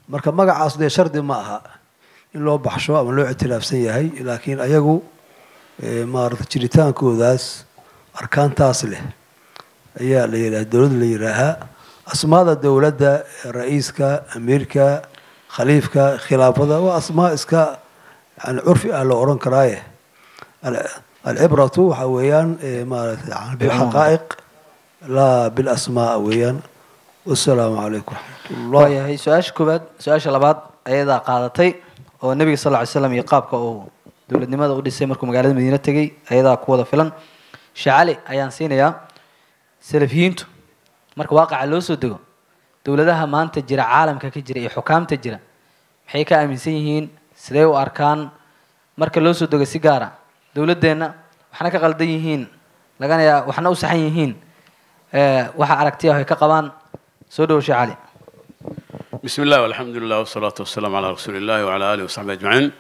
marka magacaas dee shardi ma aha in loo baxsho ama loo ictilaafsan yahay laakiin ayagu maaragtay jiritaankoodaas arkaantaas leh ayaa la yidhaha dowladda la yidhaahaa asmaada dowladda ra'iiska amiirka khaliifka khilaafada waa asmaa iska yani curfi ah la odhan karaaye alcibratu waxa weeyaan maaragtay bilxaqaa'iq laa bilasmaa weeyaan والسلام عليكم ورحمة الله. هي سؤال كوباد سؤال شلبات أيضا قاعدتي والنبي صلى الله عليه وسلم يقابك أو دولة لماذا أقول السمر مقالة المدينة تجي أيضا قوة فلان شعلي أيان سين يا سلفينتو مرك واقع اللوسو دو دولة ده ما أنت تجرى عالم كجرى حكام تجرى حيكا أمسيهين سليو أركان مرك اللوسو دو سيجارة دولة دينا وحنا كغلديهين لقنا يا وحنا وسحيهين وح عركتيها هيك قبان سودو شعلي. بسم الله والحمد لله والصلاة والسلام على رسول الله وعلى آله وصحبه أجمعين.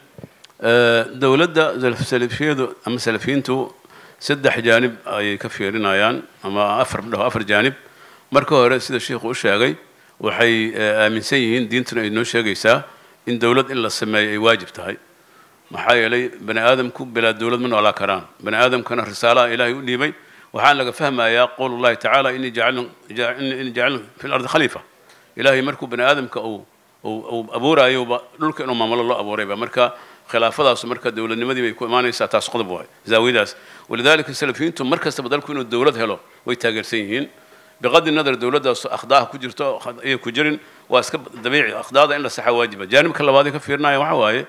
دولة سلفية أما سلفينتو سدح جانب أي كفيرين أيان أما أفر جانب مركو رئيس الشيخ والشاقي وحي من سيهين دينتنا إنه شاقي سا إن دولة إلا السماء واجب تهي محايا لي بني آدم كوب بلا دولة من ولا كران بني آدم كان رسالة إلهي وليبي وحان لقى فهم يا قول الله تعالى إني جعل في الأرض خليفة إلهي مركو بني آدم كأو أو أبورا يوبا لولك إنه ما مال الله أبورا يبا مركا خلافة داس مركا دولة نمدي بيكون ما نيسا تاسقط بوي زاويداس ولذلك السلفيين تم مركز تبدلكم إنه الدولة هلو ويتاجر سيهين بغض النظر الدولة داس أخذها كجرتو أخذ كجرين وأسكب دبيع أخذها إلا صحة واجبة جانب كلا هذا كفيرنا يا وحواي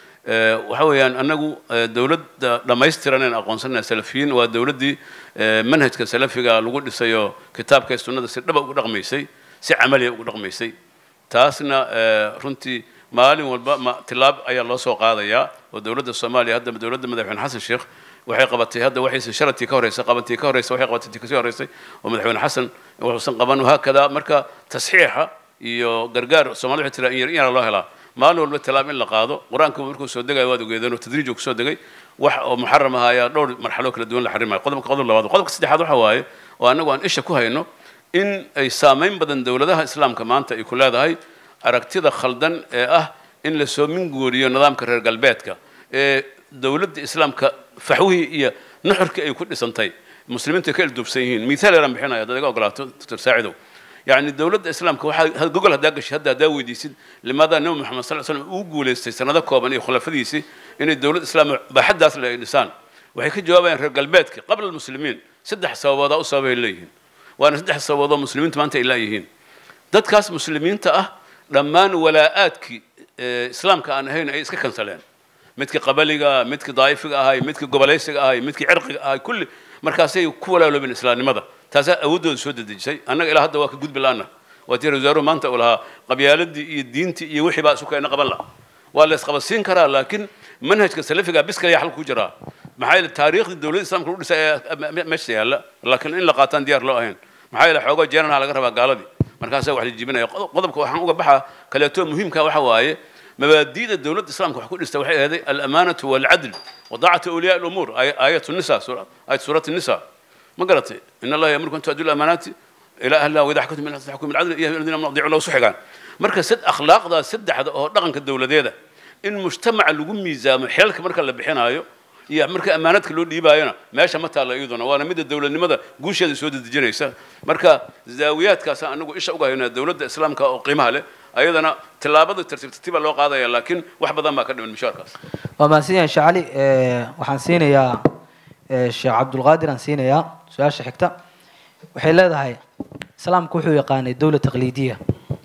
وحويان أنجو دولة لما يسترنا أقونسنا سلفيين والدولة دي منهج كسلفي قال لقول سيو كتاب كيسونا ده دبا رقمي سي عملي رقمي سي تاسنا رنتي مالي والبا ما تلاب أي الله سوق هذا يا ودولة الصومالي هذا دولة مدحون حسن الشيخ وحي قبتي هذا وحي شرتي كوريس قبتي كوريس وحي قبتي كوريس ومدحون حسن وحسن قبان وهكذا مركا تصحيحها يو قرقار الصومالي حتى يا الله لا مالو التلاب إلا قاضو قرآنكم مركو سودجاي وادو جيدان وتدريجك سودجاي ومحرمها يا دور مرحلة كلا دون الحرمة قدمك قدر الله وادو قدمك سدح هذا حواي وأنا إيش أكوها إنه إن أي سامين بدن دولة ده إسلام كمان تأكل هذا هاي أركتي ده خلدن إن لسومين جوريو نظام كرر قلباتك دولة الإسلام كفحوه نحر كيكون سنتي مسلمين تكل دوبسيين مثال رم بحنا يا ده قلاتو تساعدوا يعني الدولة الإسلام كواحد جوجل هداقش هدا داود يسيد لماذا نوم محمد صلى الله عليه وسلم وقول استثناء كوباني خلف ديسي إن الدولة الإسلام بحدث الإنسان وحكي جوابين في قلباتك قبل المسلمين سدح سوادة أصابه إليهن وأنا سدح سوادة مسلمين تمانت إليهن ضد كاس مسلمين تأه لما ولاءاتك إسلام كأن هين أي إسكان سلام متك قبلية متك ضعيفة هاي متك قبليسة هاي متك عرق هاي كل مركزي كولا ولا من الإسلام ماذا تازا أودو سود شيء أنا إلى هذا واقع جود بلانا وتير زارو ما أنت ولا قبيلة الدين يوحي بقى سكان أنا قبلها ولا سقبسين كرا لكن منهج كسلفي بس كي يحل كجرا محايل التاريخ الدولة الإسلام كله مشي هلا لكن إن لقاتان ديار لهين محايل حوجة جيران على قربة قالدي مركزي واحد يجيبنا قضبك وحنا وجبحها كلياتهم مهم كواحد مبادئ الدولة الإسلام كحكون استوحي هذه الأمانة والعدل وضاعة أولياء الأمور آية النساء آية سورة النساء ما قالت إن الله يأمركم أن تؤدوا الأمانات إلى أهلها وإذا حكمتم من تحكموا بالعدل يا الذين آمنوا أطيعوا الله وصحوا مركز سد أخلاق ذا سد هذا رقم كالدولة ذا إن مجتمع اللي قوم ميزان حيلك مركز اللي بحنا هايو يا مركز أمانات كله اللي يباينا ماشى متى الله يدنا وأنا مد الدولة لماذا قوش هذه سود الجنيسة مركز زاويات كاسا أنو إيش أقول هنا الدولة الإسلام كقيمها له أيضا تلابد الترتيب اللي قاضي لكن واحد بدل ما كان من المشاركة وما سين شعلي وحنسين يا الشيخ عبد القادر نسينا يا سؤال شحكته وحيل هذا هاي سلام كوحو يقاني دولة تقليدية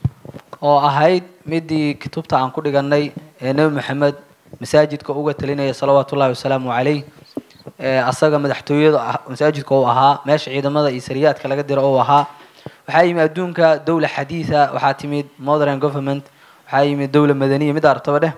أو أهيد مدي كتبت عن كل جناي نبي محمد مساجد كأوجة لنا صلوات الله وسلامه عليه أصلا مدحتوي مساجد كأوها ماشي عيد ماذا إسريات كلا قدر أوها وحايم أدونك دولة حديثة وحاتميد modern government وحايم دولة مدنية مدار طبعا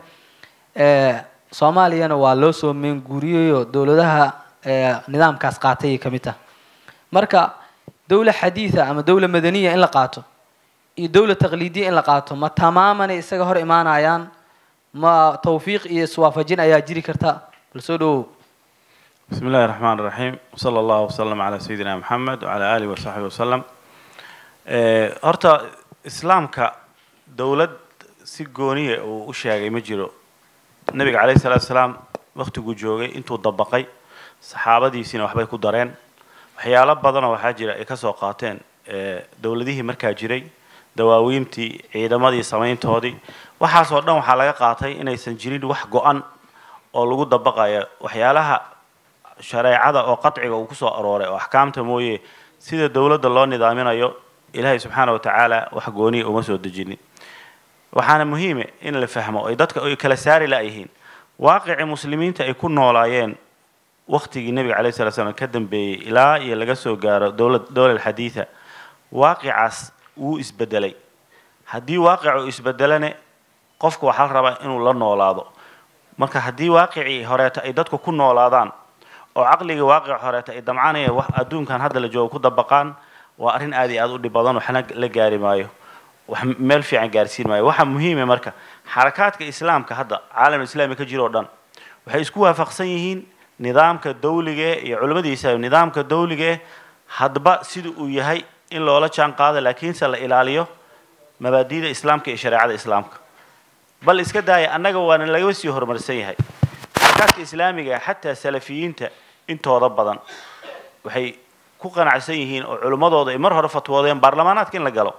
صوماليا والوسو من جوريو دولتها نظام كاسقاتي كميته مركا دولة حديثة أما دولة مدنية إن لقاته دولة تقليدية إن لقاته ما تماما يسجهر إيمان عيان ما توفيق يسوافجين أيا جري كرتا لسودو. بسم الله الرحمن الرحيم وصلى الله وسلم على سيدنا محمد وعلى آله وصحبه وسلم. هرتا إسلام كدولة si gooniya uu u sheegay ma jiro nabiga calayhi salaatu wasalaam waqtiguu joogay intuu dabaqay saxaabadiisina waxbay ku dareen waxyaalo badan oo waxaa jira ay ka soo qaateen dowladihii markaa jiray dawaawiintii ciidamadii samayntoodii waxaas oo dhan waxaa laga qaatay inaysan jirin wax go-an oo lagu dabaqayo waxyaalaha shareecada oo qadciga uu ku soo arooray oo axkaamta mooye sida dowladda loo nidaaminayo ilaahay subxaana wa tacaala wax gooniya uma soo dejinin waxaana muhiime in la fahmo ay dadka ay kala saari laayihiin waaqici muslimiinta ay ku noolaayeen waqtigii nabiga calayhi salaatu wasalaam ka dambeeyey ilaa iyo laga soo gaaro dowlad xadiida waaqicaas wuu isbedelay haddii waaqicu isbedelane qofku waxaa la rabaa inuu la noolaado marka haddii waaqicii horeeta ay dadku ku noolaadaan oo caqligii waaqic horeeta ay damcanayaan wax adduunkan hadda la joogo ku dabaqaan waa arrin aad iyo aad u dhib badan waxna la gaari maayo wax meel fiican gaarsiin maayo waxa muhiim marka xarakaadka islaamka hadda caalamka islaamiga ka jiro dhan waxay isku waafaqsan yihiin nidaamka dawliga iyo culimadiisa nidaamka dawliga hadba sida uu yahay in loola jaan qaado laakiin se la ilaaliyo mabaadiida islaamka iyo shariicada islaamka bal iska daaya annaga waana laga sii horumarsan yahay xarakaadka islaamiga xataa salafiyiinta intooda badan waxay ku qanacsan yihiin oo culimadooda ay mar hore fatwoodeen baarlamaanaadka in la galo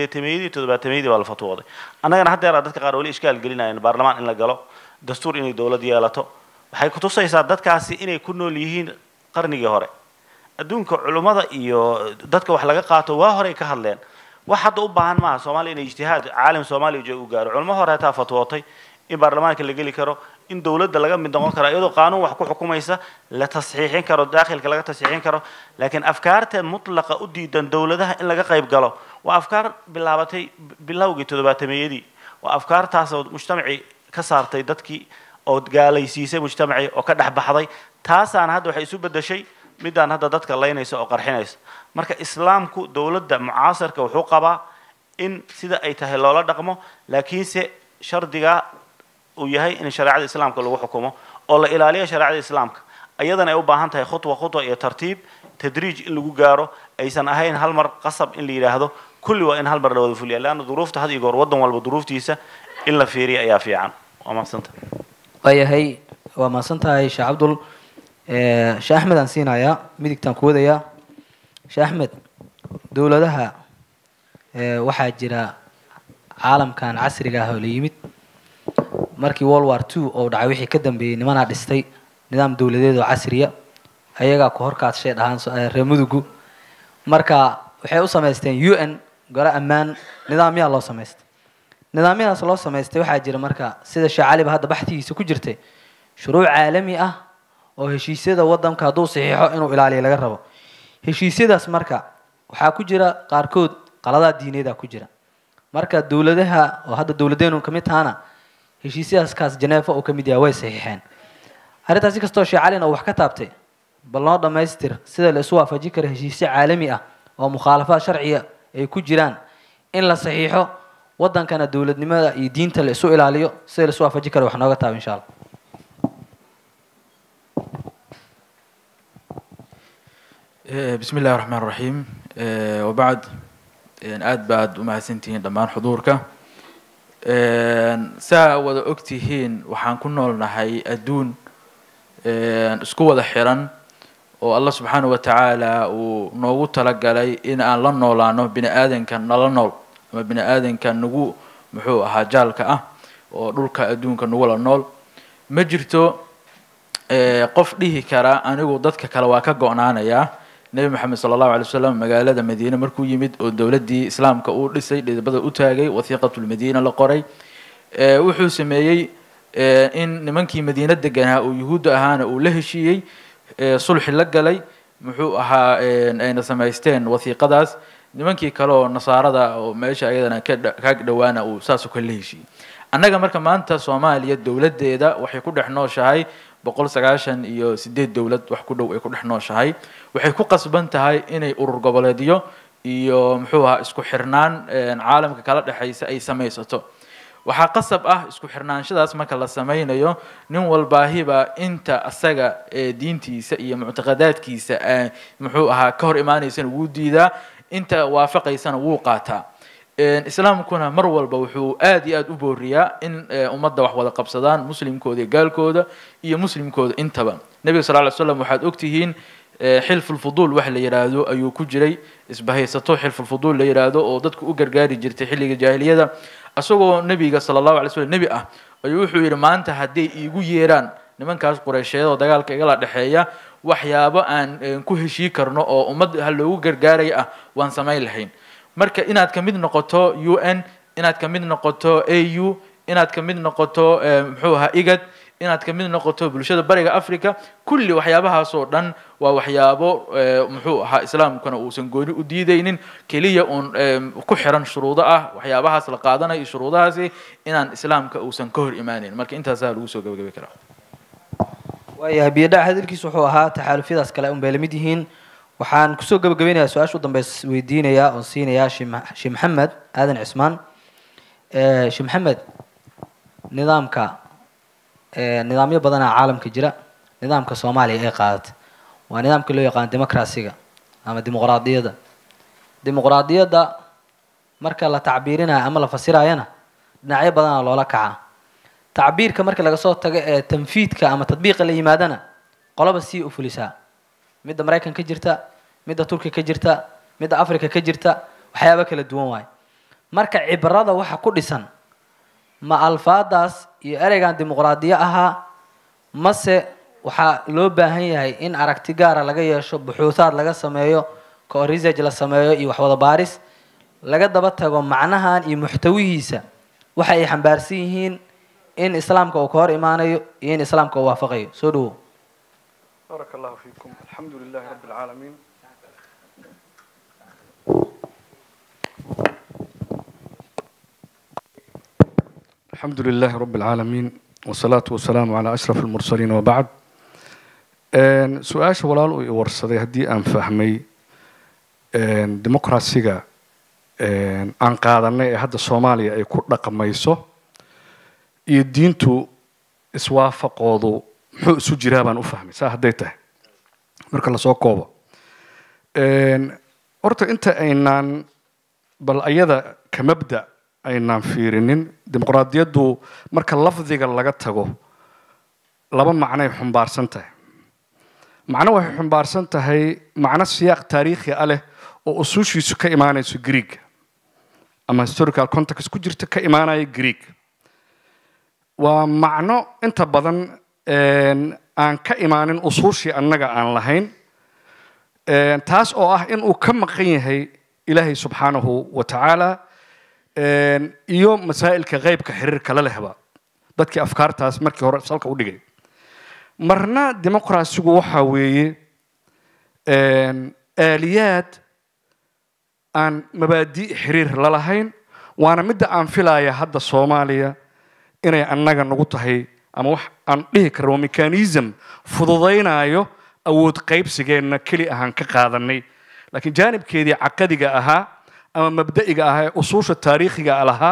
8 7 baa la fatwooday annagana hadda dadka qaar wali iskaal gelinayaan baarlamaan in la galo dastuur inay dawlad yeelato waxay ku tusaysaa dadkaasi inay ku nool yihiin qarnigii hore adduunka culimada iyo dadka wax laga qaato waa hore ka hadleen wax hadda u baahan maaha Soomaaliya inay ijtihaad caalam Soomaaliya u gaaro culimo hore taa fatwootay in baarlamaanka la geli karo in dawladda laga mid noqon karo iyadoo qaanuun wax ku xukumaysa la tasxiixin karo daaqilka laga tasxiixin karo laakiin afkaarta mutlaqa u diidan dawladaha in laga qayb galo waa afkaar bilaabatay bilowgii 7-meeyadii waa afkaartaas oo mujtamaci ka saartay dadkii oo gaalaysiisay mujtamaci oo ka dhaxbaxday taasaan hadda waxay isu bedeshay midaan hadda dadka leynaysa oo qarxinaysa marka islaamku dawladda mucaasirka wuxuu qabaa in sida ay tahay loola dhaqmo laakiinse shardiga uu yahay in shariicada islaamka lagu xukumo oo la ilaaliyo shariicada islaamka ayadana ay u baahan tahay khutwa iyo tartiib tadriij in lagu gaaro aysan ahayn hal mar qasab in la yiraahdo kulli waa in hal mar la wada fuliyo laana duruufta had iyo goor wadan walba duruuftiisa in la fiiriyo ayaa fiican waa maasanta wayahay waa maasantahay Sheekh Abdul Sheekh Ahmed aan siinaya midigtan ku wadaya Sheekh Ahmed dawladaha waxaa jira caalamkan casriga ah oo la yimid markii World War II oo dhacay wixii ka dambeeyay nimana dhistay nidaam dawladeed oo casriya ayaga ku horkaadshay dhahan reemudugu marka waxay u sameysteen UN gora amaan nidaamya loo sameystay nidaamyadaas loo sameystay waxaa jira marka sida Sheekh Ali hadda baxtigiisa ku jirtay shuruuc caalami ah oo heshiisyada wadanka haduu saxiixo inuu ilaaliyo laga rabo heshiisyadaas marka waxaa ku jira qaarkood qaladaad diineed ku jira marka dawladaha oo hadda dawladeenu kamid tahana heshiisyadaas kaas Geneva oo kamid yahay way saxiixeen arrintaas kastoo Sheekh Ali oo wax ka taabtay bal noo dhameystir sida la isu waafaji karo heshiisyo caalami ah oo mukhaalafad sharciya ay ku jiraan in la saxiixo wadankana dawladnimada iyo diinta la isu ilaaliyo sida la isu waafaji karo wax nooga taab insha Allah بسم الله الرحمن الرحيم وبعد aad baad u mahadsantihiin dhammaan xuduurka saa wada ogtihiin waxaan ku noolnahay adduun isku wada xiran oo Allah subhanahu wa ta'ala uu noogu talagalay in aan la noolaano bini aadanka nala nool ama bini aadanka nagu muxuu ahaa jaalka ah oo dhulka adduunka nagu la nool ma jirto qof dhihi kara anigu dadka kale waa ka go'naanaya nabi maxamed sallallahu alayhi wasallam magaalada madiina markuu yimid oo dawladii islaamka uu dhisay dhidbada u taagay wasiiqatul madiina la qoray wuxuu sameeyay in nimankii madiina deganaa oo yahuud ahaana uu la heshiiyay sulx la galay muxuu ahaa ayna sameysteen wasiiqadaas nimankii kale oo nasaarada oo meesha ayadana ka dhawaana uu saas ku la heshiiyay annaga marka maanta Soomaaliya dawladeeda waxay ku dhex nooshahay 198 dawlad wax ku dhow ay ku dhex nooshahay waxay ku qasban tahay inay urur goboleedyo iyo muxuu ahaa isku xirnaan caalamka kala dhaxaysa ay samaysato waxa qasab ah isku xirnaanshadaas marka la sameeyo nin walbaahiba inta asaga diintiisa iyo mu'taqadaadkiisa muxuu ahaa ka hor imaanaysan ugu diida inta waafaqaysana wuu qaataa islaamkuna mar walba wuxuu aad iyo aad u booriyaa in ummadda wax wada qabsadaan muslimkooda iyo gaalkooda iyo muslimkooda intaba nabiga sal lla ly slam waxaad ogtihiin xilf ulfuduul wax la yidhaahdo ayuu ku jiray isbahaysato xilf ulfuduul la yidhaahdo oo dadku u gargaari jirtay xilliga jaahiliyada asagoo nabiga sala allahu alay slam nebi ah ayuu wuxuu yidhi maanta hadday iigu yeeraan nimankaas qureysheed oo dagaalka igala dhexeeya waxyaabo aan ku heshii karno oo ummad ha loogu gargaaraya ah waan samayn lahayn marka inaad ka mid noqoto UN inaad ka mid noqoto AU inaad ka mid noqoto muxuu ahaa IGAD inaad ka mid noqoto bulshada bariga Afrika kulli waxyaabahaas oo dhan waa waxyaabo muxuu ahaa islaamkuna uusan gooni u diidaynin kaliya ku xiran shuruudo ah waxyaabahaas la qaadanayo shuruudahaasi inaan islaamka uusan ka hor imaanin marka intaas lagu soo gabagabay karaa waayahay biyadhac hadalkiisu wuxuu ahaa taxaalufyadaas kale un bay la mid yihiin waxaan kusoo gabagabeynayaa su-aasha u dambeys weydiinayaa oon siinayaa sheekh maxamed aadan cismaan sheekh maxamed nidaamyo badanaa caalamka jira nidaamka soomaaliya ee qaadata waa nidaamka loo yaqaan demokrasiga ama dimuqraadiyadda marka la tacbiirinayo ama la fasirayana dhinacyo badanaa loola kacaa tacbiirka marka laga soo tago ee tanfiidka ama tadbiiqa la yimaadana qoloba sii u fulisaa midda maraykan ka jirta midda turki ka jirta midda africa ka jirta waxyaabo kala duwan waaye marka cibrada waxa ku dhisan ma alfaadaas iyo ereygan dimuqraadiyo ahaa mase waxaa loo baahan yahay in aragti gaara laga yeesho buxuusaad laga sameeyo ka research la sameeyo iyo wax wada baaris laga daba tago macnahan iyo muxtawihiisa waxa ay xambaarsan yihiin in islaamka uu ka hor imaanayo iyo in islaamka uu waafaqayo soo dhawow بارك الله فيكم الحمد لله رب العالمين الحمد لله رب العالمين والصلاة والسلام على أشرف المرسلين وبعد سؤال ولال ورصدي هدي أن فهمي ديمقراطية أن قادنا هذا الصومالي أي كل رقم ميسو يدينتو إسوافق وضو muxuu isu jiraa baan u fahmay saa hadday tahay marka la soo koobo horta inta aynaan bal ayada ka mabda aynaan fiirinin dimuqraadiyaddu marka lafdiga laga tago laba macnay xumbaarsan tahay macno waxay xumbaarsan tahay macno siyaaq taariikhi ah leh oo usuushiisu ka imaanayso Greek ama historical context ku jirta ka imaanaya Greek waa macno inta badan aan ka imaanin usuushii annaga aan lahayn taas oo ah in uu ka maqan yahay ilaahay subxaanahu wa tacaala iyo masaa'ilka qaybka xiriirka la lehba dadkii afkaartaas markii hore salka u dhigay marna dimuqraasigu waxa weeye aaliyaad aan mabaadi' xiriir la lahayn waana midda aan filaya hadda Soomaaliya inay annaga nagu tahay ama wax aan dhihi karo mechanism fududeynayo awood qaybsigeena kali ahaan ka qaadanay laakiin jaanibkeedii caqadiga ahaa ama mabda'iga ahaa usuusha taariikhiga lahaa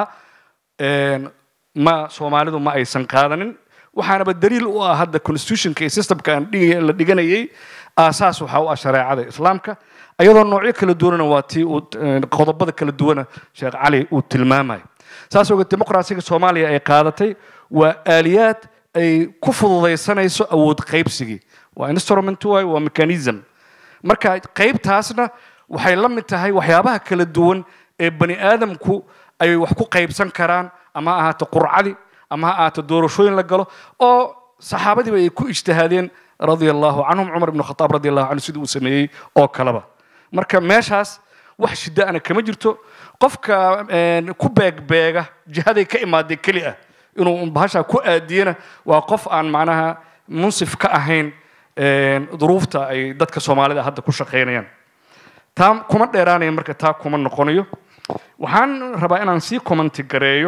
ma Soomaalidu ma aysan qaadanin waxaana daliil u ah hadda constitutionka iyo systemka aan la dhiganayay aasaas waxa u ah shariicada islaamka ayadoo noocyo kala duwan waa tii qodobada kala duwan Sheekh Cali uu tilmaamay saas oo dimuqraasiga Soomaaliya ay qaadatay waa aaliyaad ay ku fududeysanayso awood qaybsigi waa instrument waa mechanism marka qaybtaasna waxay la mid tahay waxyaabaha kala duwan ee bani aadamku ay wax ku qaybsan karaan ama ahaato qurcadi ama ahaato doorashooyin la galo oo saxaabadiiba ay ku ijtihaadeen radiyallahu anhum Umar ibn Khattab radiyallahu anhu sidoo uu sameeyay oo kalaba marka meeshaas wax shida ana kama jirto qofka ku beegbeega jihaday ka imaaday kali ah inuu bahasha ku aadiyana waa qof aan macnaha munsif ka ahayn duruufta ay dadka Soomaalida hadda ku shaqeynayaan taam kuma dheeraanay marka taa kuma noqonayo waxaan rabaa inaan sii comment gareeyo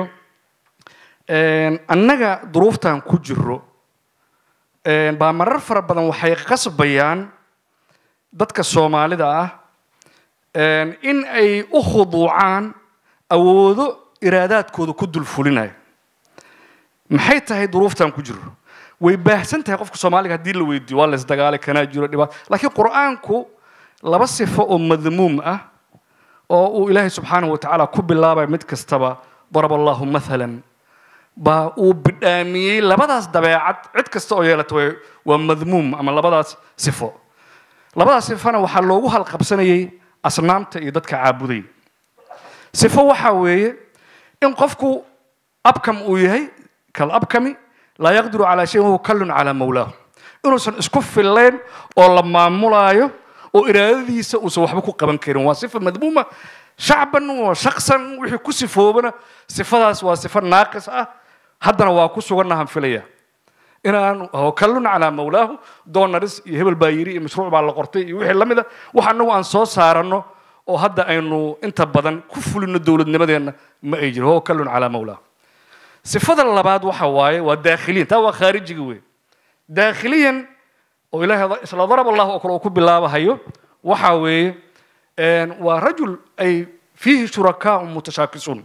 annaga duruuftan ku jiro baa marar fara badan waxay qasbayaan dadka Soomaalida ah in ay u khuduucaan awoodo iraadaadkooda ku dul fulinayo maxay tahay duruuftan ku jiro way baahsan tahay qofka Soomaaliga hadii la weydiiyo waa la isdagaal kana jiro dhibaato laakiin Quraanku laba sifo oo madmuum ah oo ilaahay subxaanahu wa tacaala ku bilaabay mid kastaba daraba allahu mathalan baa uu bidhaamiyey labadaas dabeecad cid kasta oo yeelata waa madmuum ama labadaas sifo labadaas sifana waxaa loogu halqabsanayay asnaamta iyo dadka caabuday sifo waxaa weeye in qofku abkam uu yahay kal abkami laa yaqdiru calaa shayin wahuwa kallun calaa mawlaahu inuusan isku fillayn oo la maamulaayo oo iraadadiisa uusan waxba ku qaban karin waa sifa madmuuma shacban wa shaqsan wixii ku sifoobana sifadaas waa sifo naaqis ah haddana waa ku sugannahan filaya inaan kallun calaa mawlaahu doonaris iyo hebel baa yiri iyo mashruuc baa la qortay iyo wixii lamid ah wax annagu aan soo saaranno oo hadda aynu inta badan ku fulino dowladnimadeenna ma ay jiro kallun calaa mawlaahu sifada labaad waxa waaye waa daakhiliyan taa waa khaarijiga wey daakhiliyan oo ilaahay isla darab allah oo kale uu ku bilaabahayo waxa weeye waa rajul ay fiihi shurakaa mutashaakisuun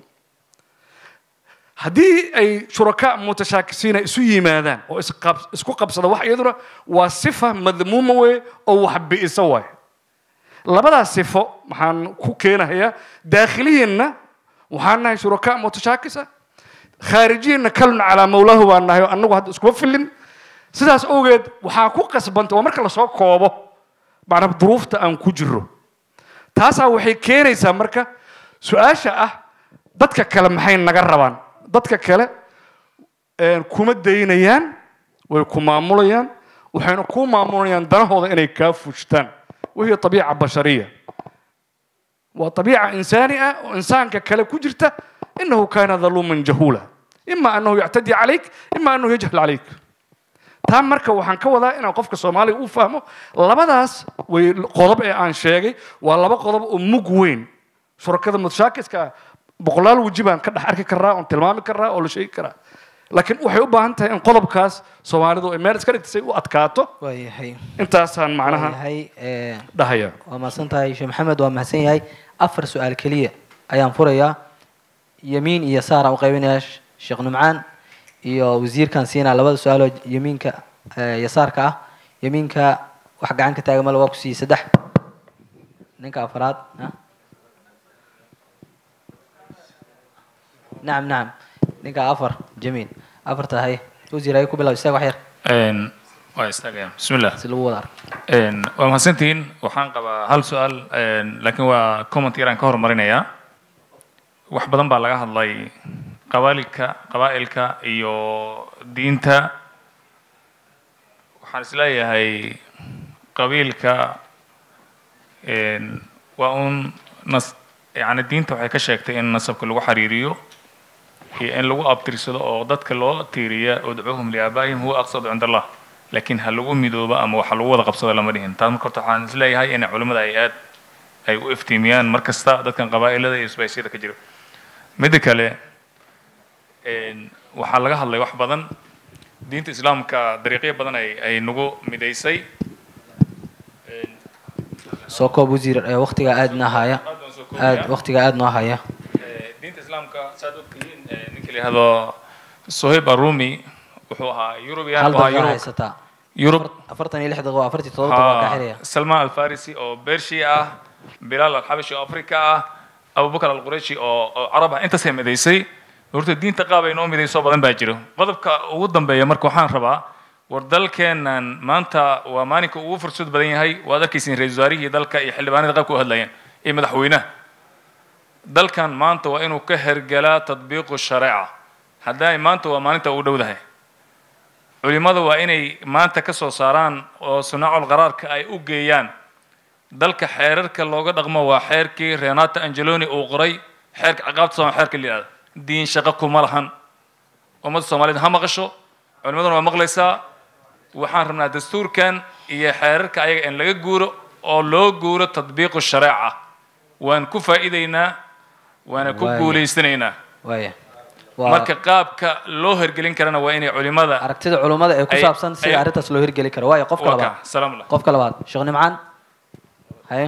haddii ay shurakaa mutashaakisiina isu yimaadaan oo isku qabsada wax iyaduna waa sifa madmuuma wey oo wax bi'isa waay labadaas sifo maxaan ku keenahayaa daakhiliyanna waxaan nahay shurakaa mutashaakisa khaarijiyanna kallun calaa mawlaahu baan nahay oo annagu hadda iskuma filin sidaas awgeed waxaa ku qasbanta waa marka lasoo koobo macnaa duruufta aan ku jiro taasaa waxay keenaysaa marka su-aasha ah dadka kale maxay naga rabaan dadka kale kuma daynayaan way ku maamulayaan waxayna ku maamulayaan danahooda inay kaa fushtaan wahiya طabiica bashariya waa طabiica insaani ah oo insaanka kale ku jirta inahu kaana daluuman jahuula ima annahu yactadi calayk ima annahu yajhal calayk taa marka waxaan ka wadaa inaan qofka soomaaliga u fahmo labadaas way qodob ee aan sheegay waa laba qodob oo mug weyn shurakada mutashaakiska ah boqolaal weji baan ka dhex arki karaa oon tilmaami karaa oo la sheegi karaa laakiin waxay u baahan tahay in qodobkaas soomaalidu ay meel iska dhigta say u adkaato waayahay intaasaan macnaha dhahaya waa mahadsan tahay sheekh maxamed waa mahadsan yahay 4 su-aal keliya ayaan furayaa yamiin iyo saara u qaybinayaa sheekh numcaan iyo wasiirkan siinaa labada su-aal oo yamiinka yasaarka ah yamiinka wax gacan ka taagan male waa ku siiyey 3 ninka afraad نعم نعم نيجا أفر جميل أفر تهاي وزير أيكو بلا يستاق وحير ويستاق بسم الله سلو ودار ومحسنتين وحان قبا هل سؤال لكن هو كومنت يران كهر مرينيا وحبدان بالغا هدلاي قبائلك iyo diinta waxaan isleeyahay qabiilka waa un nas yani diinta waxay ka sheegtay in nasabka lagu xariiriyo إن لو أبترسل أو ضدك الله تيريا ودعوهم لآبائهم هو أقصد عند الله لكن هل لو ميدوبا أم وحلو وضع قبصة ولا مريهن تام كرت حان زلي هاي أنا علماء الآيات أي افتيميان مركز تا ضد كان قبائل هذا يسبي سيرة كجرو مدكله وحلقها الله واحد بدن دين الإسلام كدريقية بدن أي نجو مديسي سوكو بوزير وقتي قاعد نهاية وقتي قاعد نهاية دين الإسلام كسادو كين نكلي هذا صهيب الرومي وحوها يوروبيان وها يوروب أفرتني لحد غوا أفرتي طلعت كحرية سلمان الفارسي أو بيرشيا بلال الحبشي أو أفريقيا أبو بكر القريشي أو عربها أنت سهم ديسي ورت الدين تقابل نومي ديسو بدن باجرو قدبك ودن بيا مركو حان ربا وردل كان ما أنت ومانك وفرسود بدين هاي وهذا كيسين رئيسواري دلك يحلبان دقاكو هدلين إيه مدحوينه dalkan maanta waa inuu ka hergalaa tadbiiqu shariica hadday maanta waa maalinta ugu dhowdahay culimadu waa inay maanta ka soo saaraan oo sunaacul qaraarka ay u geeyaan dalka xeerarka looga dhaqmo waa xeerkii Renato Angeloni uu qoray xeerka ciqaabta Soomaaliya xeerka liyaada diin shaqo kuma lahan ummad Soomaaliyeed ha maqasho culimaduna waa maqlaysaa waxaan rabnaa dastuurkan iyo xeerarka ayaga in laga guuro oo loo guuro tadbiiqu shariica waan ku faa'iideynaa وانا كوغوليستنينا وايه marka qaabka loo hirgelin karana waa inay culimada aragtida culimada ay ku saabsan sida arintaas loo hirgelin karo waayo qofka labaad sheekh nimcaan haye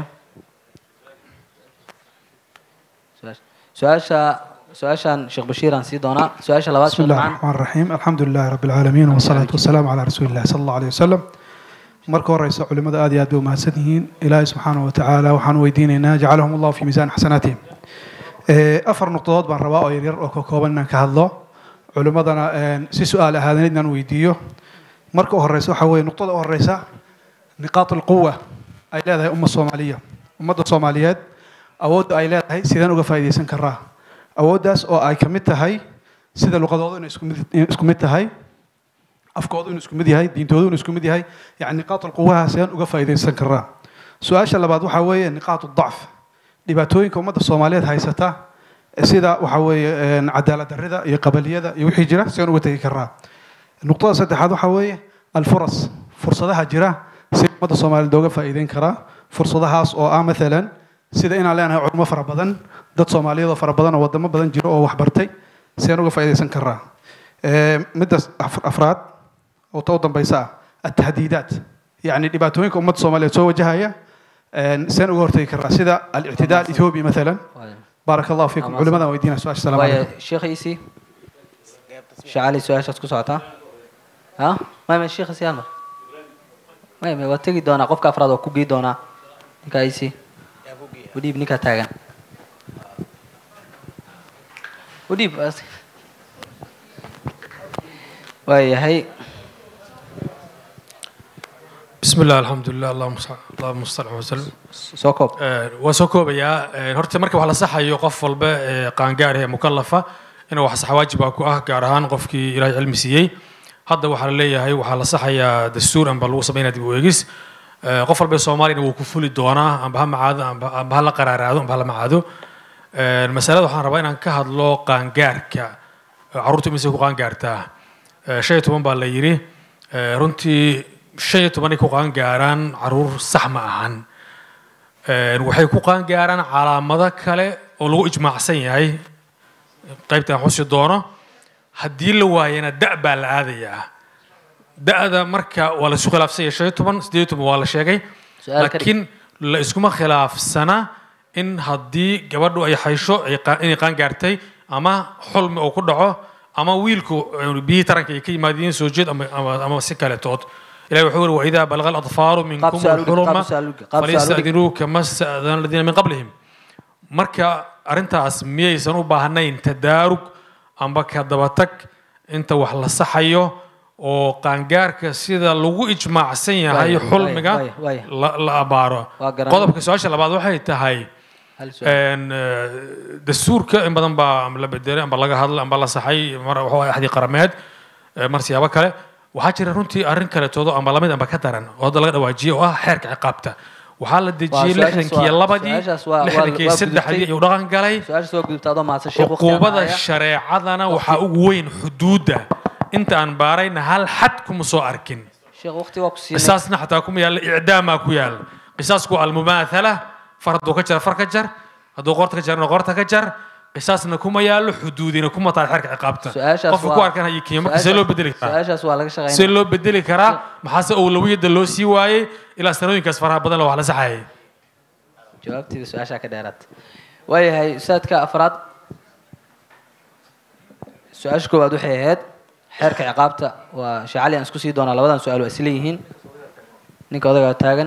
سؤال شيخ بشير عن سيدنا سؤال لواس بسم الله الرحمن الرحيم الحمد لله رب العالمين والصلاة والسلام على رسول الله صلى الله عليه وسلم marka horeysa culimada aad iyo aad bay umahadsan yihiin ilaahay subxaanahu watacaala waxaan weydiinaynaa jacalahum allahu fi miisaan xasanaatihim afar nuqdadood baan rabaa oo yaryar oo ka kooban inaan ka hadlo culimadana si su-aal ahaaneed inaan weydiiyo marka horeysa waxaa weeye nuqdada u horeysa niqaat alquwa ay leedahay ummadda soomaaliyeed awoodda ay leedahay sideen uga faa'iidaysan karaa awooddaas oo ay ka mid tahay sida luqadoodu inay isku mid tahay afkoodu inuu isku mid yahay diintoodu inuu isku mid yahay yani niqaat alquwaha sideen uga faa'iidaysan karaa su-aasha labaad waxaa weeye niqaat dacf dhibaatooyinka ummadda soomaaliyeed haysata sida waxaa weeye cadaalad darrida iyo qabaliyada iyo wixii jira sideen uga tegi karaa nuqdada saddexaad waxaa weeye alfuras fursadaha jira si ummadda soomaaliyeed looga faa'iideyn karaa fursadahaas oo ah maalan sida inaan leenahay culimo fara badan dad soomaaliyeed oo fara badan oo wadamo badan jiro oo wax bartay sideen uga faa'iidaysan karaa midda afraad oo ta u dambaysa ah atahdiidaat yani dhibaatooyinka ummadda soomaaliyeed soo wajahaya sideen uga hortegi karaa sida alictidaa ethoobiya maalan بارك الله فيكم علماء ويدينا سؤال السلام عليكم شيخ إيسي شعالي سؤال شخص كسعتا ها ما الشيخ إيسي هلا ما واتجي دونا قف كافراد وكوجي دونا نكا إيسي ودي بنيكا تاجن ودي بس هي بسم الله الحمد لله اللهم صل وسلم سوكوب وسوكوب يا horta marka wax la saxayo qof walba qaan gaar ah mukallafa inuu wax sax waajib ku ah gaar ahaan qofkii ilaahay cilmi siiyay hadda waxa la leeyahay waxa la saxayaa dastuur amba lagu sameeynaa dib u eegis qof walba Soomaaliyeed wuu ku fuli doonaa amba ha macaado amba la qaraaraado amba la macaado masalada waxaan rabaa inaan ka hadlo qaan gaarka caruurta mise ku qaan gaartaa shay toban baa la yiri runtii shay toban ku qaan gaaraan caruur sax ma ahan waxay ku qaan gaaraan calaamado kale oo lagu ijmaacsan yahay qaybtan xusi doono haddii la waayana da' baa la aadayaa da'da marka waa la isku khilaafsan yahay shay toban sideed toban waa la sheegay laakiin la iskuma khilaafsana in haddii gabadhu ay haysho inay qaan gaartay ama xulmi oo ku dhaco ama wiilku biyihii taranka ay ka yimaadeen soo jeed ama si kale tood إلى وحور وإذا بلغ الأطفال منكم الحلم فليستأذنوا كما استأذن الذين من قبلهم مركا أرنتا أسمية يسنو باهنين تدارك أم بك دبتك أنت وحلا صحيو وقانجارك سيدا لو إجماع سنة هاي حلمك لا أبارة قضبك سؤال بعض واحد تهاي إن دستور كإن بدن با أم لبدري أم بلغ هذا أم بلغ صحي مرة هو أحد قرامات مرسي أبكره waxaa jira runtii arrin kale todo amba lamid amba ka daran oo hadda laga dhawaajiyo oo ah xeerka ciqaabta waxaa la dejiyey lixdankii labadii lixdankii saddexdii ayuu dhaqan galay cuquubada shareecadana waxaa ugu weyn xuduudda inta aan baarayna hal xad kuma soo arkin qisaasna xataa kuma yaalla icdaamaa ku yaal qisaasku almumaathala far hadduu ka jar far ka jar hadduu qorta ka jarna qorta ka jar قصاصنا كم يالو حدودنا كم طال حركة عقابته قف كوار كان هي كيما سلو بدلك سلو بدلك كرا محاسة أولوية دلوسي واي إلى سنوين كسفرها بدل وعلى زحاي جاوبتي بسؤال شاكر دارت واي هاي ساد كأفراد سؤال شكو بعدو حيهات حركة عقابته وشعالي أنسكوسي دونا لودان سؤال وأسليهين نيك وضع تاجن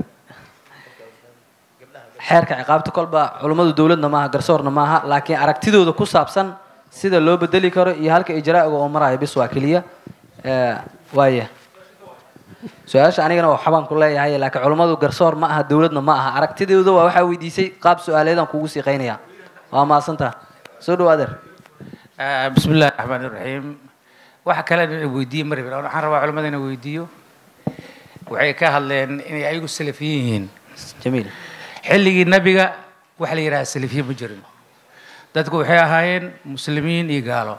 xeerka ciqaabta kolba culimadu dawladna maaha garsoorna maaha laakiin aragtidooda ku saabsan sida loo bedeli karo iyo halka ijraa'iga oo maraya bis waa kaliya waaya su'aasha anigana waxbaan ku leeyahay laakiin culimadu garsoor ma aha dawladna ma aha aragtidooda waa waxa weydiisay qaab su'aaleedan kugu sii qeynaya waa maasanta soo dhawaadeer bismillaahir rahmaanir rahiim waxa kale weydiiyay mar baa waxaan rabaa culimada inay weydiiyo waxay ka hadleen inay ayagu salafiyiin jamiil xilligii nabiga waxa la yiraahdaa salafiye ma jirin dadku waxay ahaayeen muslimiin iyo gaalo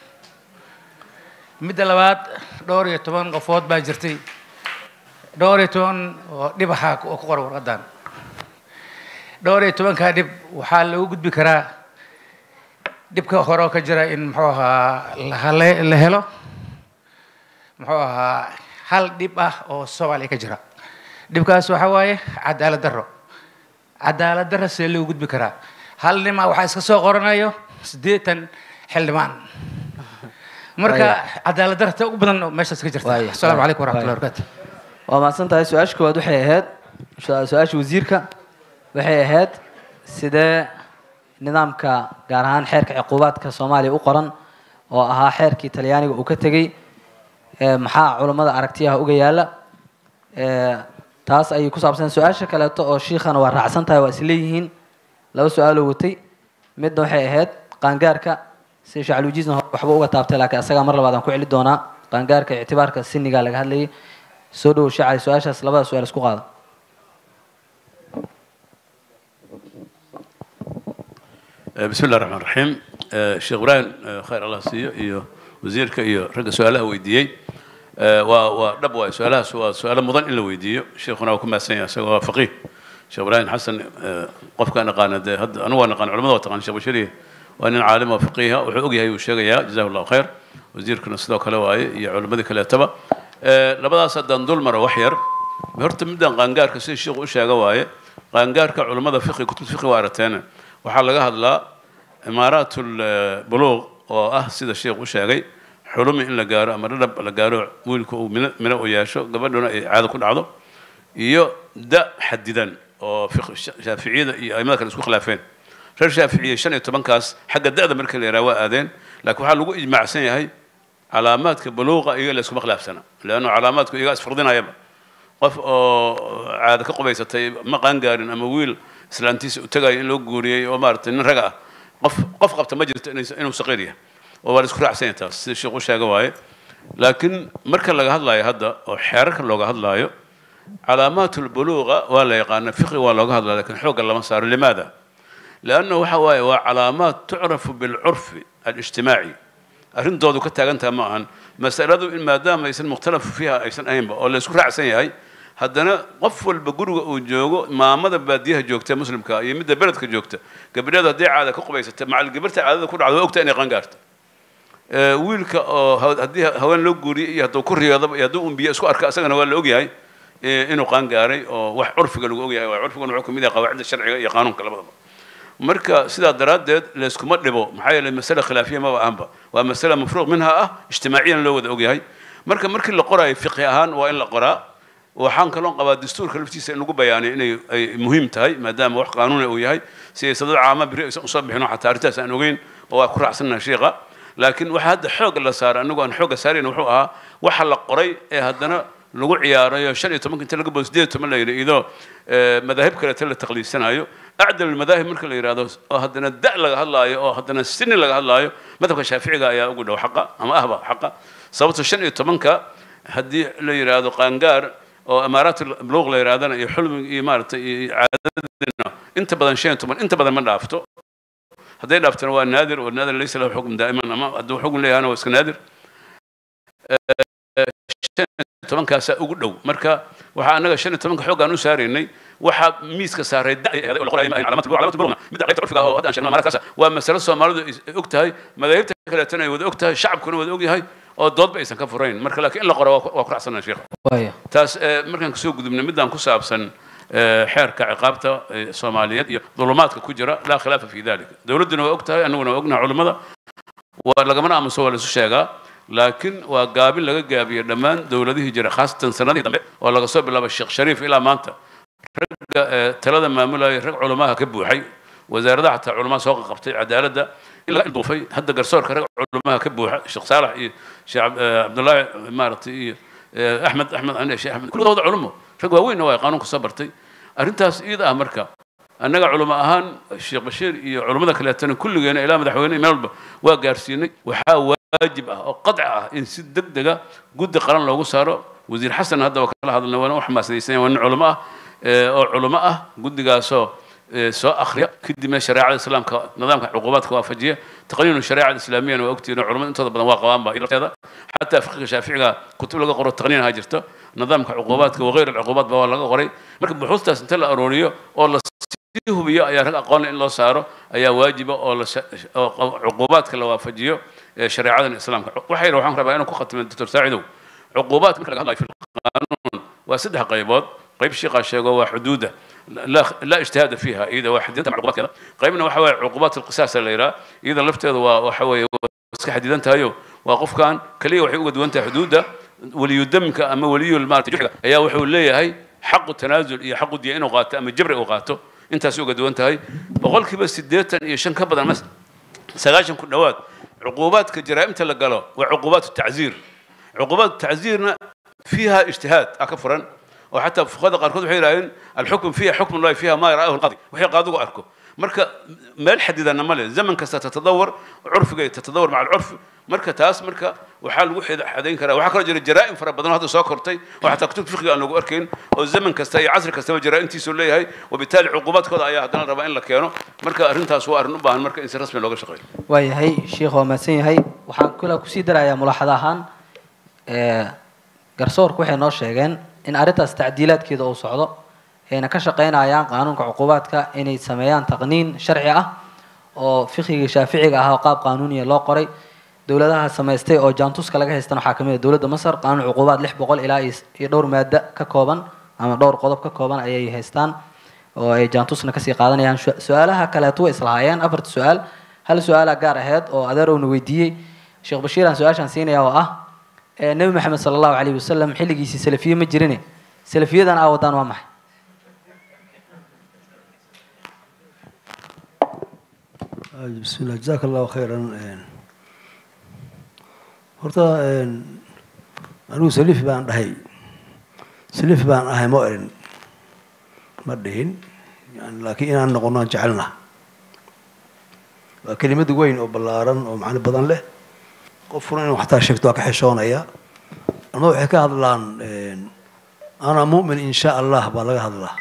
midda labaad dhowr iyo toban qofood baa jirtay dhowr iyo toban oo dhibaha ku qoran warqadan dhowr iyo tobanka dhib waxaa lagu gudbi karaa dhibka hore oo ka jira in muxuu ahaa la helo muxuu ahaa hal dhib ah oo Soomaaliya ka jira dhibkaas waxa waaye cadaalad darro cadaalad darro see loo gudbi karaa hal nima waxa iska soo qoranayo 80 xildhibaan marka cadaalad darro ugu badan meeshaas ka jirta assalaamu calaykum waraxmatullahi wabarakaatuh waa mahadsantahay su-aasha koowaad waxay ahayd su-aasha wasiirka waxay ahayd sidee nidaamka gaar ahaan xeerka ciquubaadka soomaaliya u qoran oo ahaa xeerkii talyaaniga uu ka tegey maxaa culammada aragtiyaha uga yaala taas ayay ku saabsan su-aasha kaleeto oo shiikhana waa raacsan tahay waa isleeyihiin laba su-aaloo watay midna waxay ahayd qaangaarka si shaclujiisna waxba uga taabtay laakiin asagaa mar labaad aan ku celi doonaa qaangaarka ictibaarka siniga laga hadlayay soo dhow shacay su-aashaas labada su-aal isku qaada بسم الله الرحمن الرحيم شيخ إبراهيم خير الله سيو إيو وزيرك إيو رجع سؤاله ويديي ودبوا سؤاله سؤال مضن إلا ويديو شيخنا وكما سنة سوا فقيه شيخ إبراهيم حسن قف كان قانا هذا أنا وانا قانا علماء وتقان شيخ بشري وأنا عالم وفقيه وحقوقي هي وشيخ يا جزاه الله خير وزيرك نصدق كلواي يا علماء كلا تبا لبدا صدق دول مرة وحير بهرت مدن قانقار كسي شيخ وشيخ واي قانقار كعلماء فقيه كتب فقيه وارتانا waxaa laga hadlaa imaaraatul buluuq oo ah sida sheekhu u sheegay xulumi in la gaaro ama dhadhab la gaaro wiilku uu mino u yeesho gabadhuna ay caado ku dhacdo iyo da xadidan oo shaaficiyada iyo aimada kale isku khilaafeen reer shaaficiye 15kaas xagga da'da marka la yiraahdo waa aadeen laakiin waxaa lagu ijmaacsan yahay calaamaadka buluuqa iyo la isku khilaafsana laano calaamaadku iyaga isfardinayaba qof oo caado ka qubaysatay ma qaan gaarin ama wiil islaantiisa u tagay in loo guuriyay oo maartay nin raga ah qof qabta ma jirto inuu saqiir yahay oo waa isku raacsan taas sida sheekhu sheegay waaye laakiin marka laga hadlayo hadda oo xeerarka looga hadlayo calaamatul buluuqa waa la yaqaan fiqhi waa looga hadlaa laakiin xoog lama saaro limaada لانه waxa waaye waa calaamaad tu'rafu bil 'urf al-ijtimaa'i arintoodu ka taagantaa ma ahan masaladu in maadaama aysan mukhtalaf fiiha aysan ahaynba oo la isku raacsan yahay haddana qof walba guriga uu joogo maamada baadiyaha joogta muslimka iyo midda beledka joogta gabadheeda haddii caada ka qubaysata macal gabarta caadada ku dhacdo waa ogta inay qaangaarto wiilka oo haddii haween loo guuriyo iyo hadduu ku riyoodo iyo hadduu umbiyo isku arka asagana waa la ogyahay inuu qaangaaray oo wax curfiga lagu ogyahay waa curfiguna wuxuu kamid yahay qawaacida sharciga iyo qaanuunka labadaba marka sidaa daraaddeed la iskuma dhibo maxaa yeelay masale khilaafiya maba ahanba waa masale mafruuq minha ah ijtimaaciyan loo wada ogyahay markii la qoraayo fiqhi ahaan waa in la qoraa waxaan kaloon qabaa dastuurka laftiisa in lagu bayaaniyo inay muhiim tahay maadaama wax qaanuuni uu yahay siyaasadda caama biri aysan usoo bixin xataa arrintaas aan ogeyn oo waa ku raacsannaha sheekha laakiin waxa hadda xoog la saara anagu aan xooga saarayna wuxuu ahaa waxa la qoray ee haddana lagu ciyaarayo 15 inta laga boos 18 la yiraahdo madaahib kale la taqliisanayo acdal almadaahib marka la yiraahdo oo haddana da' laga hadlaayo oo haddana sinni laga hadlaayo madhabka shaaficiga ayaa ugu dhow xaqa ama ahba xaqa sababta 15ka haddii la yiraahdo qaangaar oo imaaraatul buluuq la yiraahdo iyo xulmi iyo maartay caadadina inta badan 15 inta badan ma dhaafto hadday dhaaftana waa naadir oo naadir laysa lahu xukm daa'iman ama hadduu xukm leeyahay waa iska naadir tobankaas ugu dhow marka waxa anaga 15 xoog aan u saareynay waxa miiska saaray da'ay oo qoray calaamad buluuq mid qaybta curfiga oo hadda aan sheegnay markaas waa mas'alo Soomaalidu og tahay madaahibta kale tan ay wada og tahay shacabkuna wada og yahay oo doodba aysan ka furayn marka laakiin in la qoro waa ku raacsanaa sheekh taas markaan ka soo gudubnay midaan ku saabsan xeerka ciqaabta Soomaaliyeed iyo dulumaadka ku jira la khilaafa fi dalika dawladuna waa og tahay annaguna waa ognahay culimada waa laga mana aamuso wala sheegaa laakiin waa gaabin laga gaabiyo dhammaan dawladihii jira khaasatan sanadii dambe oo laga soo bilaabo Sheekh Shariif ilaa maanta ragga talada maamulaya rag culimaha ka buuxay wasaaradda xataa culimaha soo qabtay cadaaladda ilaa duufay hadda garsoorka rag culimaha ka buuxa Sheekh Saalax iyo Sheekh Abdullaahi Maarti iyo Ahmed aniga Sheekh Ahmed kulooda culimo rag waaweyn oo ay qaanuunka soo bartay arrintaas iyada ah marka annaga culimo ahaan Sheekh Bashiir iyo culimada kale tan kulligeena ilaa madaxweyne meelba waa gaarsiinay waxa واجب قطع إن سد دقة جود قرن لو جساره وزير حسن هذا وكلا هذا النوع وحما سيسين والعلماء علماء جود جاسو سواء أخرياء كد من الشريعة الإسلام كنظام عقوبات خوافجية تقنين الشريعة الإسلامية وأكتر علماء انتظر بنواقع قوام إلى هذا حتى فقه الشافعي كتب لقى قرأ التقنين هاجرته نظام عقوبات وغير العقوبات بوالله قري مركب بحوث تسنتلا أرورية والله سيه بيا يا رجال قانون إن الله صاره أي واجبة ولا عقوبات كلا وافجية شريعة الإسلام وحي روحان ربنا أنا كخت من الدكتور ساعدوا عقوبات مثل هذا في القانون وسدها قيبات قيب شيء قاشة وحدوده لا اجتهاد فيها إذا واحد ينتمع عقوبات كذا قيبنا وحوي عقوبات القصاص اللي يرى إذا لفت وحوي حديدا تايو وقف كان كليه وحي وجد وانت حدوده ولي دمك أما ولي المال تجحك يا وحول لي هاي حق التنازل يا حق الدين وقاته أما جبر وقاته أنت سوق دوانت هاي بقول كي بس ديت يشن كبر المس سجاشن كل نواد عقوبات كجرائم تلقلوا وعقوبات التعزير عقوبات التعزيرنا فيها اجتهاد أكفرا وحتى في خذ قاركود وحيرين الحكم فيها حكم الله فيها ما يراه القاضي وهي قاضي أركو مركا ما الحديد أن ماله زمن كسر تتطور عرف جاي تتطور مع العرف مركا تاس مركا وحال وحد حدين كرا وحكر رجل الجرائم فربنا هذا ساكرتي وحتى كتب فقه أنه أركين والزمن كستي عصر كستي جرائم تيسولي هاي وبالتالي عقوبات كذا أيها هذا ربعين لك يانو مركا أرنتها سواء أرنبها مركا إنسان رسمي لوجا شغال واي هاي شيخ ومسين هاي وحن كلها كسيدر يا ملاحظة garsoorku waxay noo sheegeen in arintaas tacdiilaadkeeda uu socdo ayna ka shaqeynayaan qaanuunka cuqubaadka inay sameeyaan taqniin sharci ah oo fiqiga shaaficiga ah oo qaab qaanuuniya loo qoray dowladaha samaystay oo jaantuska laga haystan waxaa kamid ah dowladda Masar qaanuun cuqubaad 600 ilaa iyo dhowr maada ka kooban ama dhowr qodob ka kooban ayay haystaan oo ay jaantusna ka sii qaadanayaan su'aalaha kale oo islaayeen afarta su'aal hal su'aal gaar aheed oo adeerowna weydiiyay Sheekh Bashiir aan su'aashan siinaya oo ah النبي محمد صلى الله عليه وسلم حلقي سلفية مجرنة سلفية أنا أودان ومح بسم الله جزاك الله خيرا horta anigu salif baan ahay ma oran ma dhihin laakiin inaan noqono aan jecelna waa kelimad weyn oo ballaaran oo macno badan leh qofuna inuu xataa sheegto waa ka xishoonaya ama waxay ka hadlaan ana mu'min insha Allah baa laga hadlaa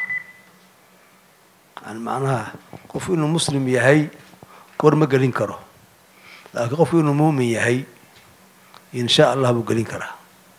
macnaha qof inuu muslim yahay war ma gelin karo laakiin qof inuu mu'min yahay insha Allah buu gelin karaa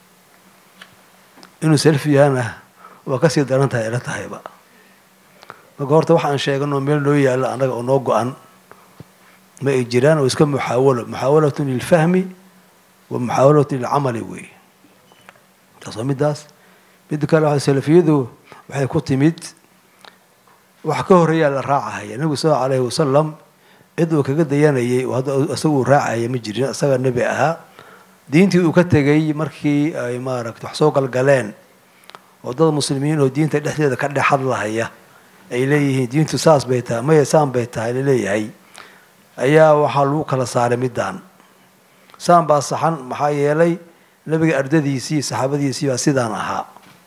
inuu salfiyana waa ka sii daran tahay ila tahayba marka horta waxaan sheegano meel loo yaalo anaga oo noo go'an ما يجران ويسكن محاولة للفهم ومحاولة للعمل وي تصميد داس بدك على السلفية وحي كتمد وحكوه ريال الراعة هي النبي صلى الله عليه وسلم إذا كجد ياني وهذا أسوي راعة يمجرين أسوي النبي أها دينتي وكتجي مركي إمارك تحسوق الجلان وضد المسلمين ودين تحدي هذا كده حد الله هي إليه دين تساس بيتها ما يسام بيتها إليه هي ayaa waxa lagu kala saaray midaan saan baa saxan maxaa yeelay nabiga ardadiisii saxaabadiisii baa sidaan ahaa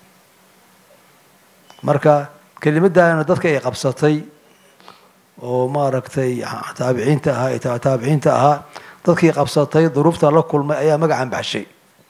marka kelimadana dadka ay qabsatay oo maaragtay taabiciinta ahaa dadkii qabsatay duruufta la kulmay ayaa magacan baxshay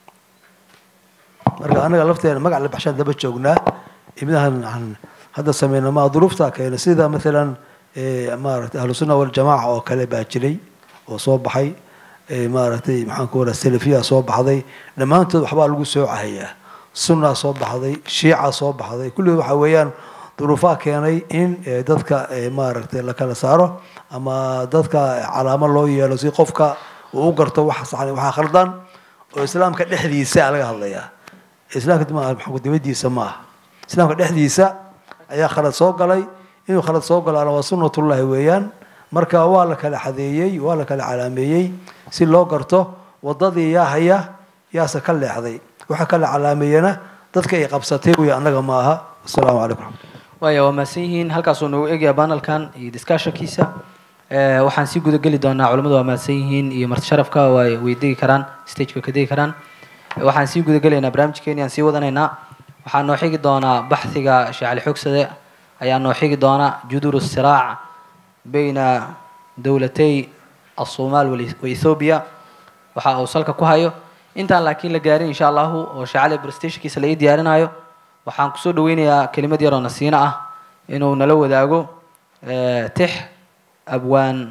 marka anaga lafteena magac la baxshan daba joognaa ibnahan hadda sameeyna ma duruufta keenay sida mesela maaragtay ahlu sunna wal jamaa oo kale baa jiray oo soo baxay maaragtay maxaan ku wada salafiya soo baxday dhamaantood waxba lagu soo cahayaa sunna soo baxday shiica soo baxday kulli waxa weeyaan duruufaha keenay in dadka maaragtay la kala saaro ama dadka calaamo loo yeelo si qofka uu u garto waxa saxan waxa khaldan oo islaamka dhexdiisa laga hadlayaa islaamka dibadiisa ma aha islaamka dhexdiisa ayaa khalad soo galay inuu khalad soo galaana waa sunnatullahi weeyaan marka waa la kala xadeeyey waa la kala calaameeyey si loo garto wadadii yaa haya yaase ka leexday waxa kala calaameeyana dadka ay qabsatay way anaga ma aha assalaamu calaykum waayo waa maasiin halkaas oo nagu eegaya panelkan iyo discussionkiisa waxaan si guda gali doonaa culimadu waa maasiin iyo marti sharafka way weydii karaan stage-ka ka digi karaan waxaan si guda galaynaa barnaamijkeena aan si wadanaynaa waxaan noo xigi doonaa baxthiga Sheekh Ali Xogsade ayaa noo xigi doona judur الصراع بين دولتي الصومال وإثيوبيا waxa uu salka ku hayo intaan laakiin la gaarin insha Allah oo shacale prestige-kiisa la diyaarinayo waxaan ku soo dhaweynayaa kelimad yar oo nasiina ah inuu nala wadaago tix abwaan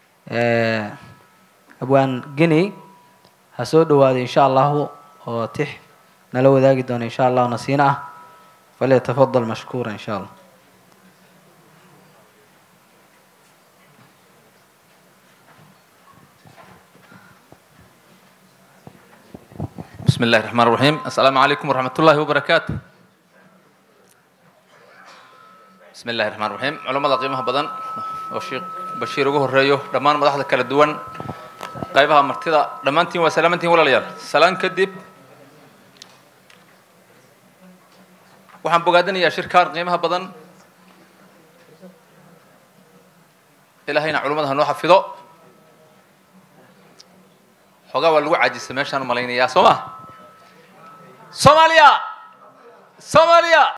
Guinea ha soo dhawaado insha Allah oo tix nala wadaagi doona insha Allah nasiina ah فليتفضل مشكورا إن شاء الله بسم الله الرحمن الرحيم السلام عليكم ورحمة الله وبركاته بسم الله الرحمن الرحيم علماء قيمها بدن والشيخ بشير وجه الريو دمان مدحض كلا دوان قيبها مرتضى دمانتين وسلامتين ولا ليال سلام كدب waxaan bogaadinayaa shirkaan qiimaha badan ilaahayna culimmada ha noo xafido xogaa waa lagu caajisay meeshaan u malaynayaa soo ma soomaaliya